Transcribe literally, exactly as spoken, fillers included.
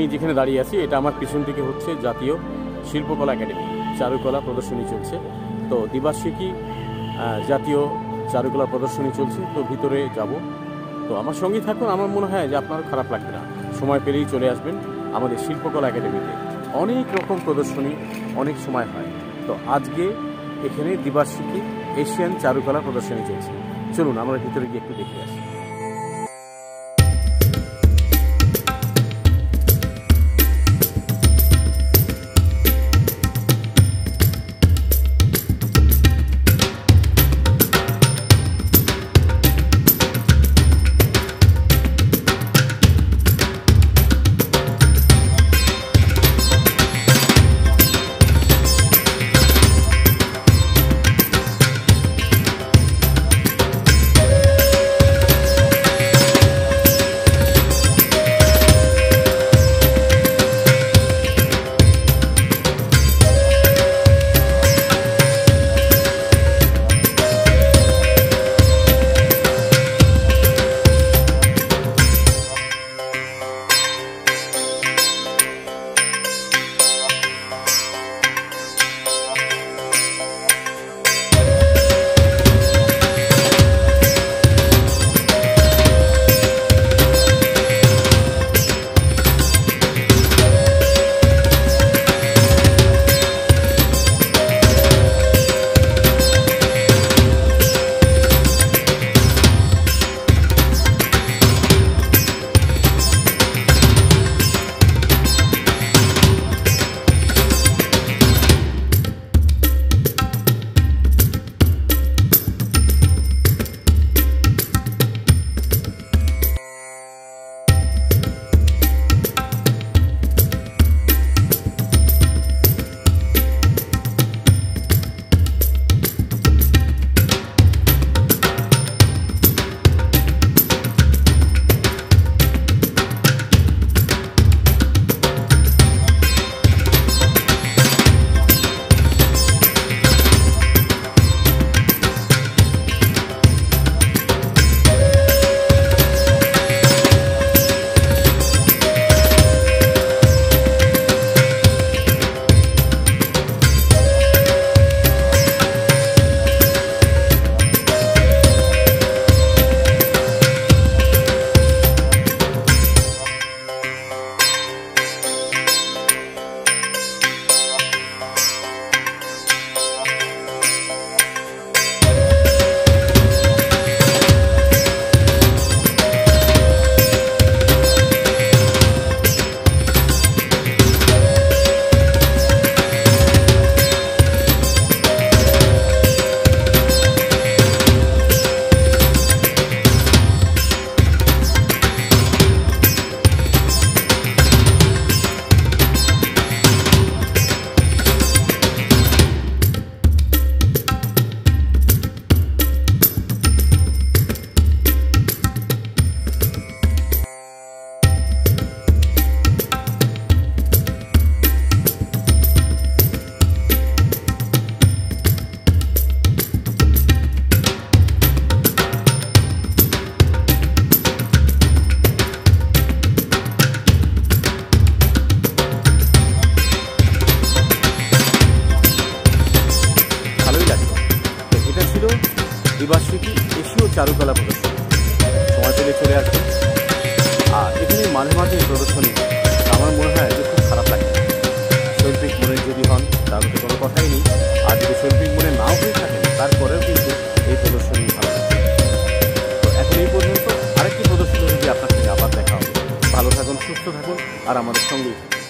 আমি যেখানে দাঁড়িয়ে আছি এটা আমার পিছন থেকে হচ্ছে জাতীয় শিল্পকলা একাডেমি, চারুকলা প্রদর্শনী চলছে। তো দ্বিবার্ষিকী জাতীয় চারুকলা প্রদর্শনী চলছে, তো ভিতরে যাব। তো আমার সঙ্গে থাকুন, আমার মনে হয় যে আপনার খারাপ লাগবে না। সময় পেলেই চলে আসবেন আমাদের শিল্পকলা একাডেমিতে। অনেক রকম প্রদর্শনী অনেক সময় হয়। তো আজকে এখানে দ্বিবার্ষিকী এশিয়ান চারুকলা প্রদর্শনী চলছে। চলুন আমরা ভিতরে গিয়ে একটু দেখে আসি। দ্বিবার্ষিকী এশীয় চারুকলা প্রদর্শনী। সময় পেলে চলে আসবে। আর এখানে মাঝে মাঝে প্রদর্শনী আমার মনে হয় যে খুব খারাপ লাগে। শৈল্পিক মনে যদি হন তাহলে তো কোনো কথাই নেই, আর যদি শৈল্পিক মনে নাও হয়ে থাকেন তারপরেও কিন্তু এই প্রদর্শনী ভালো লাগে। তো এখন এই পর্যন্ত আরেকটি প্রদর্শনী যদি আপনার সঙ্গে আবার দেখা হবে। ভালো থাকুন, সুস্থ থাকুন আর আমাদের সঙ্গেই থাকুন।